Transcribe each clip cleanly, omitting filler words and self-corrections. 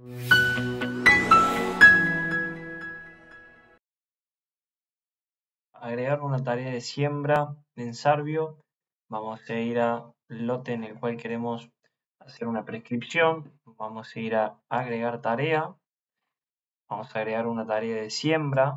Agregar una tarea de siembra en Sarbio. Vamos a ir al lote en el cual queremos hacer una prescripción. Vamos a ir a agregar tarea. Vamos a agregar una tarea de siembra.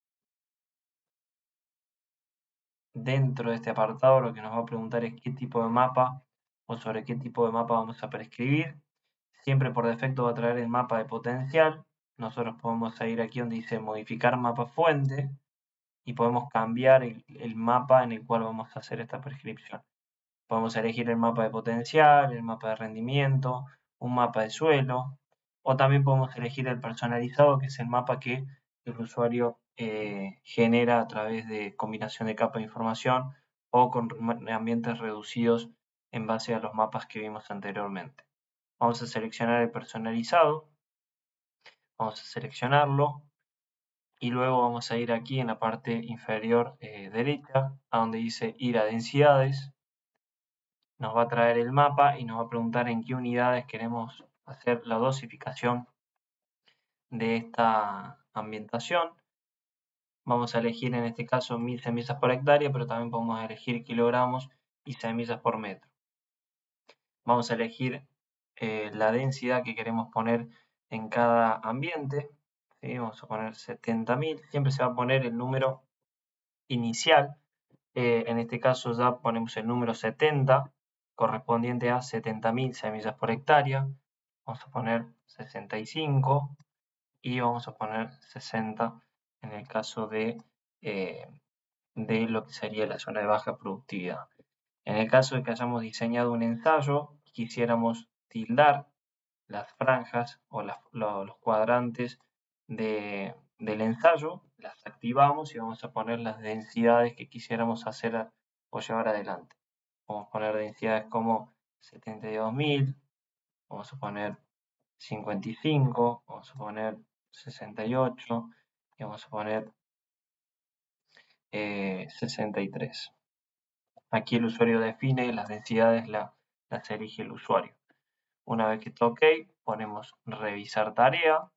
Dentro de este apartado lo que nos va a preguntar es qué tipo de mapa o sobre qué tipo de mapa vamos a prescribir. Siempre por defecto va a traer el mapa de potencial. Nosotros podemos ir aquí donde dice modificar mapa fuente y podemos cambiar el mapa en el cual vamos a hacer esta prescripción. Podemos elegir el mapa de potencial, el mapa de rendimiento, un mapa de suelo, o también podemos elegir el personalizado, que es el mapa que el usuario genera a través de combinación de capa de información o con ambientes reducidos en base a los mapas que vimos anteriormente. Vamos a seleccionar el personalizado, vamos a seleccionarlo y luego vamos a ir aquí en la parte inferior derecha a donde dice ir a densidades. Nos va a traer el mapa y nos va a preguntar en qué unidades queremos hacer la dosificación de esta ambientación. Vamos a elegir en este caso 1000 semillas por hectárea, pero también podemos elegir kilogramos y semillas por metro. Vamos a elegir la densidad que queremos poner en cada ambiente. ¿Sí? Vamos a poner 70.000. Siempre se va a poner el número inicial. En este caso ya ponemos el número 70, correspondiente a 70.000 semillas por hectárea. Vamos a poner 65 y vamos a poner 60 en el caso de lo que sería la zona de baja productividad. En el caso de que hayamos diseñado un ensayo y quisiéramos tildar las franjas o los cuadrantes del ensayo, las activamos y vamos a poner las densidades que quisiéramos hacer o llevar adelante. Vamos a poner densidades como 72.000, vamos a poner 55, vamos a poner 68 y vamos a poner 63. Aquí el usuario define las densidades, las elige el usuario. Una vez que está OK, ponemos revisar tarea.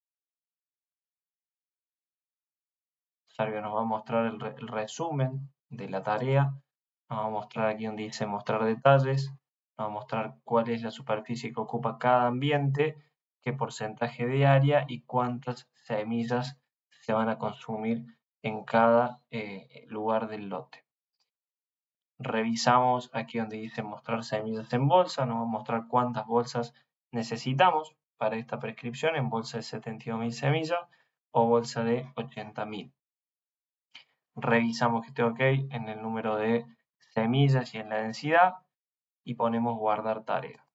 Sarbio nos va a mostrar el resumen de la tarea. Nos va a mostrar aquí donde dice mostrar detalles. Nos va a mostrar cuál es la superficie que ocupa cada ambiente, qué porcentaje de área y cuántas semillas se van a consumir en cada lugar del lote. Revisamos aquí donde dice mostrar semillas en bolsa. Nos va a mostrar cuántas bolsas necesitamos para esta prescripción en bolsa de 72.000 semillas o bolsa de 80.000. Revisamos que esté OK en el número de semillas y en la densidad y ponemos guardar tarea.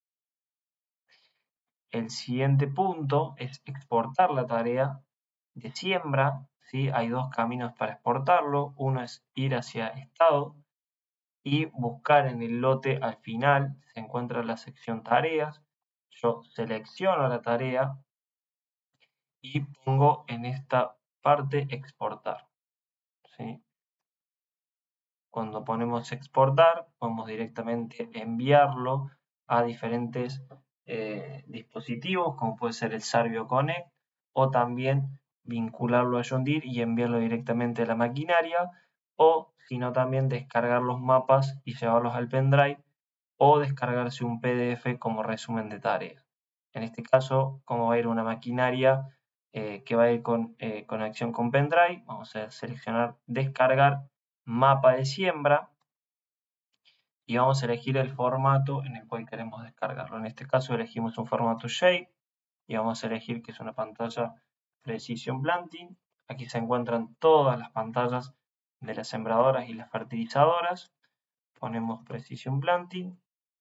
El siguiente punto es exportar la tarea de siembra. ¿Sí? Hay dos caminos para exportarlo. Uno es ir hacia estado y buscar en el lote al final se encuentra la sección tareas. Yo selecciono la tarea y pongo en esta parte exportar. ¿Sí? Cuando ponemos exportar, podemos directamente enviarlo a diferentes dispositivos, como puede ser el Sarbio Connect, o también vincularlo a John Deere y enviarlo directamente a la maquinaria, o si no también descargar los mapas y llevarlos al pendrive, o descargarse un PDF como resumen de tareas. En este caso, como va a ir una maquinaria que va a ir con conexión con pendrive, vamos a seleccionar descargar mapa de siembra y vamos a elegir el formato en el cual queremos descargarlo. En este caso elegimos un formato shape y vamos a elegir que es una pantalla Precision Planting. Aquí se encuentran todas las pantallas de las sembradoras y las fertilizadoras. Ponemos Precision Planting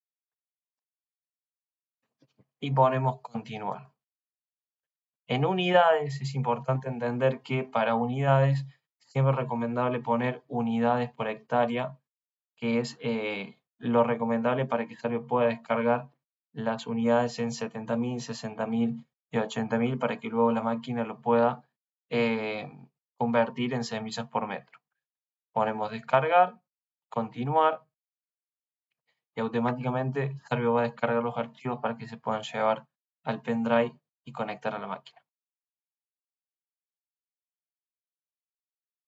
y ponemos continuar. En unidades es importante entender que para unidades siempre es recomendable poner unidades por hectárea, que es lo recomendable para que Sarbio pueda descargar las unidades en 70.000, 60.000 y 80.000 para que luego la máquina lo pueda convertir en semillas por metro. Ponemos descargar, continuar y automáticamente Sarbio va a descargar los archivos para que se puedan llevar al pendrive y conectar a la máquina.